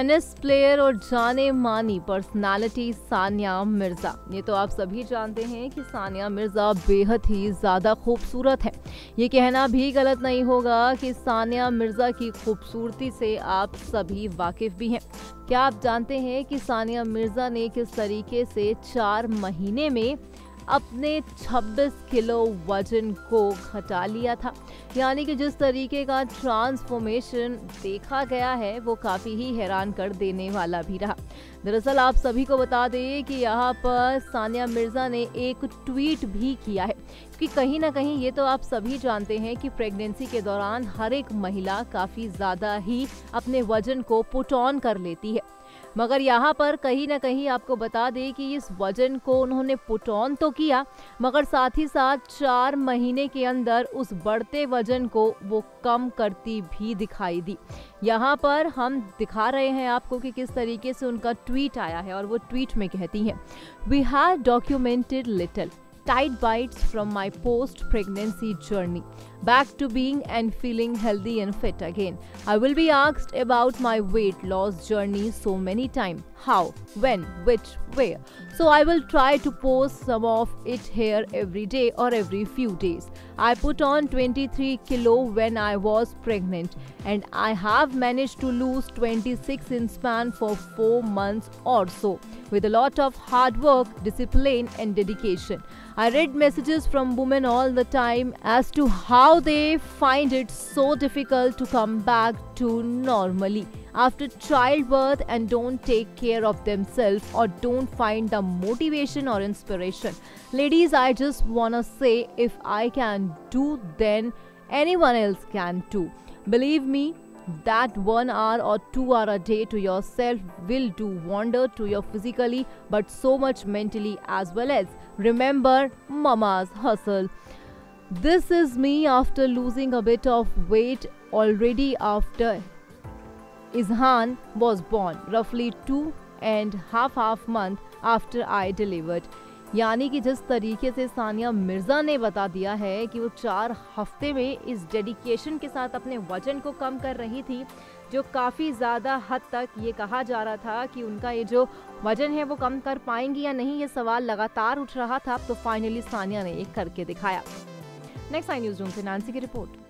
Tennis player और जाने मानी पर्सनालिटी सानिया मिर्जा। ये तो आप सभी जानते हैं कि सानिया मिर्जा बेहद ही ज़्यादा खूबसूरत है। ये कहना भी गलत नहीं होगा कि सानिया मिर्जा की खूबसूरती से आप सभी वाकिफ भी हैं। क्या आप जानते हैं कि सानिया मिर्जा ने किस तरीके से 4 महीने में अपने 26 किलो वजन को घटा लिया था। यानी कि जिस तरीके का ट्रांसफॉर्मेशन देखा गया है वो काफ़ी ही हैरान कर देने वाला भी रहा। दरअसल आप सभी को बता दें कि यहाँ पर सानिया मिर्जा ने एक ट्वीट भी किया है, क्योंकि कहीं ना कहीं ये तो आप सभी जानते हैं कि प्रेगनेंसी के दौरान हर एक महिला काफ़ी ज़्यादा ही अपने वजन को पुट ऑन कर लेती है। मगर यहाँ पर कहीं ना कहीं आपको बता दें कि इस वजन को उन्होंने पुट ऑन तो किया, मगर साथ ही साथ 4 महीने के अंदर उस बढ़ते वजन को वो कम करती भी दिखाई दी। यहाँ पर हम दिखा रहे हैं आपको कि किस तरीके से उनका ट्वीट आया है, और वो ट्वीट में कहती हैं, we have documented little tight bites from my post-pregnancy journey, back to being and feeling healthy and fit again. I will be asked about my weight loss journey so many times. How, when, which, where. So I will try to post some of it here every day or every few days. I put on 23 kilo when I was pregnant, and I have managed to lose 26 in span for 4 months or so, with a lot of hard work, discipline and dedication. I read messages from women all the time as to how they find it so difficult to come back to normally after childbirth and don't take care of themselves or don't find the motivation or inspiration. Ladies, I just wanna say, if I can do, then anyone else can too. Believe me, that 1 hour or 2 hour a day to yourself will do wonder to your physically, but so much mentally as well. As remember, mama's hustle. This is me after losing a bit of weight already after Izhan was born, roughly 2.5 months after I delivered. यानी कि जिस तरीके से सानिया मिर्जा ने बता दिया है कि वो 4 हफ्ते में इस डेडिकेशन के साथ अपने वजन को कम कर रही थी, जो काफ़ी ज़्यादा हद तक ये कहा जा रहा था कि उनका ये जो वजन है वो कम कर पाएंगी या नहीं, ये सवाल लगातार उठ रहा था। तो फाइनली सानिया ने एक करके दिखाया। नेक्स्ट आई न्यूज़ रूम से नैन्सी की रिपोर्ट।